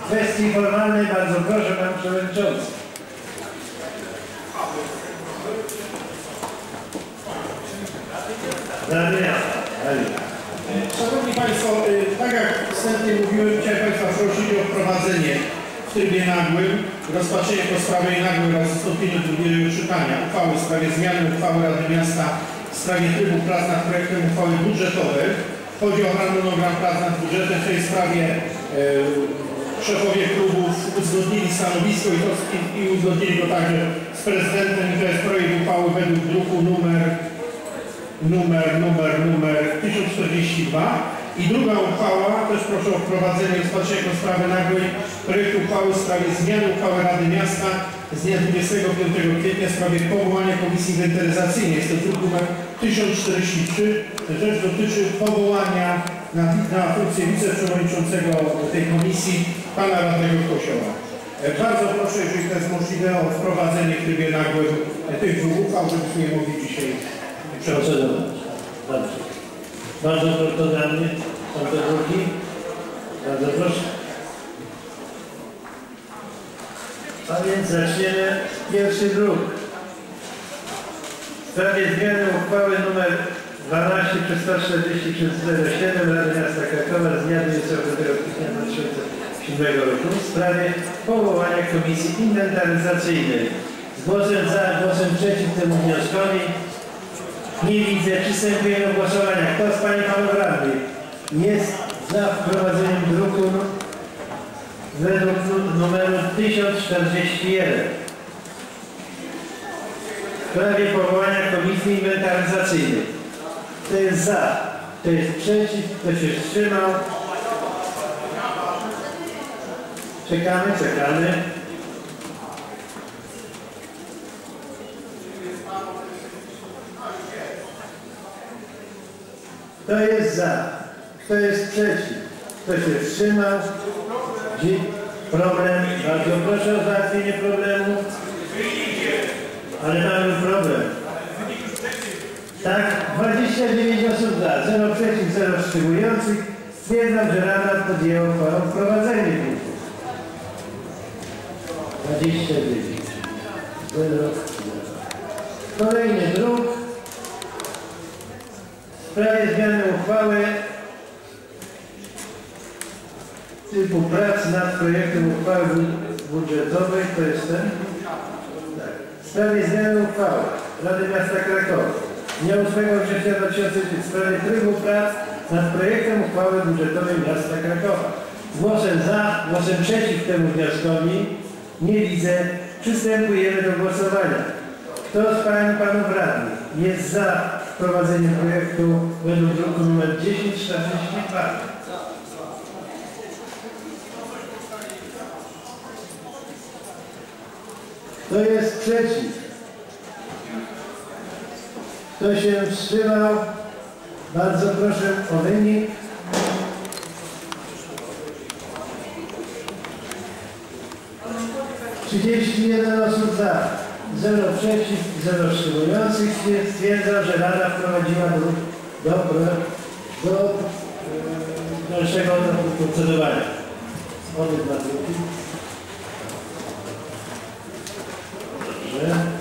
W kwestii formalnej bardzo proszę, pan przewodniczący. Szanowni Państwo, tak jak wstępnie mówiłem, chciałem Państwa prosić o wprowadzenie w trybie nagłym, rozpatrzenie po sprawie nagłej oraz wystąpieniu drugiego czytania uchwały w sprawie zmiany uchwały Rady Miasta w sprawie trybu prac nad projektem uchwały budżetowej. Chodzi o harmonogram prac nad budżetem. W tej sprawie szefowie klubów uzgodnili stanowisko i uzgodnili go także z prezydentem. I to jest projekt uchwały według druku numer 1042. I druga uchwała, też proszę o wprowadzenie rozpatrzenia jako sprawy nagłej projektu uchwały w sprawie zmiany uchwały Rady Miasta z dnia 25 kwietnia w sprawie powołania Komisji Inwentaryzacyjnej. Jest to druk numer 1043. Rzecz dotyczy powołania na funkcję wiceprzewodniczącego tej komisji pana radnego Kosioła. Bardzo proszę, jeżeli to jest możliwe, o wprowadzenie w trybie nagłym tych dwóch uchwał, żebyśmy je mogli dzisiaj procedować. Dobrze. Bardzo proszę dla mnie. Są te drugi. Bardzo proszę. A więc zaczniemy pierwszy druk. W sprawie zmiany uchwały nr 12 przez 140 przez 07 Rady Miasta Krakowa z dnia 25 kwietnia 2007 roku w sprawie powołania Komisji Inwentaryzacyjnej. Z głosem za, głosem przeciw temu wnioskowi nie widzę. Przystępujemy do głosowania. Kto z Pani Panów Radnych jest za wprowadzeniem druku według numeru 1041 w sprawie powołania Komisji Inwentaryzacyjnej? Kto jest za? Kto jest przeciw? Kto się wstrzymał? Czekamy. Kto jest za? Kto jest przeciw? Kto się wstrzymał? Problem. Bardzo proszę o załatwienie problemu. Ale mamy problem. Tak, 29 osób za, 0 przeciw, 0 wstrzymujących. Stwierdzam, że Rada podjęła uchwałę o wprowadzeniu punktu. 29. 0. Kolejny druk. W sprawie zmiany uchwały typu prac nad projektem uchwały budżetowej, to jest ten? Tak. W sprawie zmiany uchwały Rady Miasta Krakowa dnia 8 września 2010 w sprawie trybu prac nad projektem uchwały budżetowej Miasta Krakowa. Głosem za, głosem przeciw temu wnioskowi nie widzę. Przystępujemy do głosowania. Kto z Pań i Panów Radnych jest za wprowadzeniem projektu według druku nr 1042? Kto jest przeciw? Kto się wstrzymał? Bardzo proszę o wynik. (31 osób za, 0 przeciw, 0 wstrzymujących). Stwierdzam, że Rada wprowadziła do dalszego procedowania. Obydwa drugi. Dobrze.